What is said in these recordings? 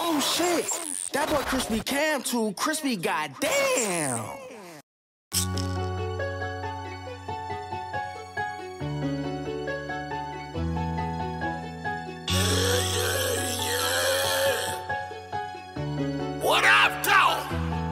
Oh shit, that boy Crispy Cam too crispy, goddamn. What up, dog?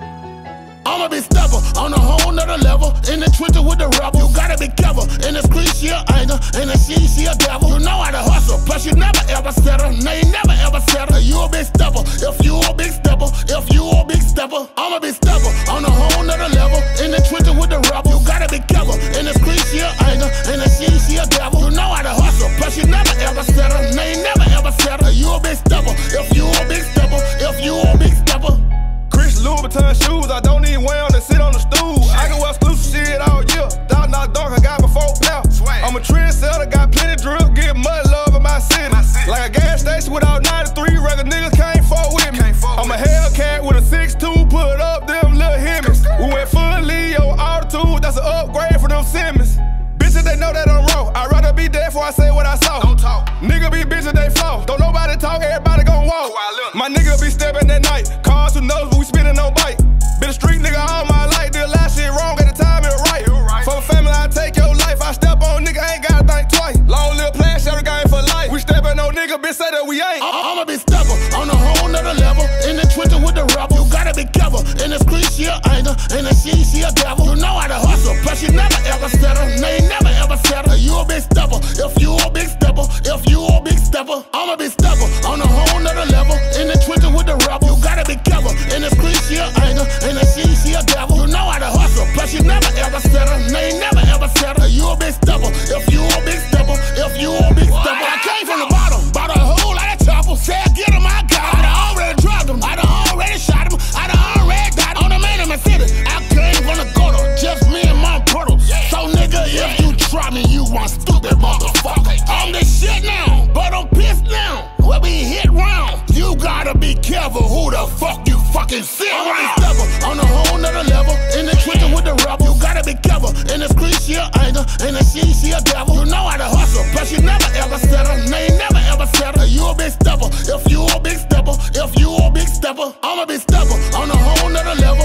I'm a big stepper on a whole nother level. In the trenches with the rebel, you gotta be careful. In the street, she a angel. In the she a devil. You know how to hustle, plus you never ever settle. No, you never ever settle. You a big stepper, if you a big stepper. If you a big stepper, I'm a big stepper on a whole nother level. In the trenches with the rebel, you gotta be careful. In the street, she a angel. In the she a devil. You know how to hustle, plus you never ever settle. No, you never ever settle. You a big stepper, if you a big stepper. If you a big stepper. Louis Vuitton shoes, I don't even wear them to sit on the stool. I can wear exclusive shit all year. $1,000 dunk, I got my 4 plow. I'm a trendsetter, got plenty drip, get mud love in my city. Like a gas station without 93, regular niggas can't fuck with me. I'm a Hellcat with a 6'2", put up them little Hemmings. We went full Leo, altitude, that's an upgrade for them Simmons. Bitches, they know that I'm raw. I'd rather be dead before I say what I saw. Don't talk. Nigga be bitches, they flow. Don't nobody talk, everybody gon' walk. My nigga be stepping at night. Cars who knows, but we spinning on bike. Been a street nigga all my life. Did a lot of shit wrong, at the time it was right. For a family, I take your life. I step on nigga, ain't gotta think twice. Long little plan, share the game for life. We steppin' on nigga, bitch say that we ain't. I'm a big stepper on a whole nother level. In the trenches with the rebel, you gotta be careful. In the street, she a angel. In the she a devil. You know how to hustle, plus you never ever settle. No, you never ever settle. You a big stepper, if you a big stepper. If you a big stepper, I'm a big stepper on a whole nother level. In the trenches with the rebel, you gotta be careful. In the street, she a angel. In the she a devil. You know how to hustle, plus you never ever settle. No, you never ever settle. You a big stepper, if you a big stepper. If you a big stepper. I came from the bottom, bought a whole lot of trouble. Said get him, I got him. I done already drugged him. I done already shot him. I done already got him. On the man in my city, I came from the gutter, just me and my portal. So nigga, if you try me, you one stupid motherfucker. I'm the shit now, but I'm pissed now. We'll be hit round. You gotta be careful who the fuck you fucking sit around. I'm a stepper on a whole nother level. In the trenches with the rebel, you gotta be careful. In the street, she a angel. In the she a devil. You know how to hustle, plus you never ever settle. No, you never ever settle. You a big stepper, if you a big stepper. If you a big stepper, I'm a big stepper on a whole nother level.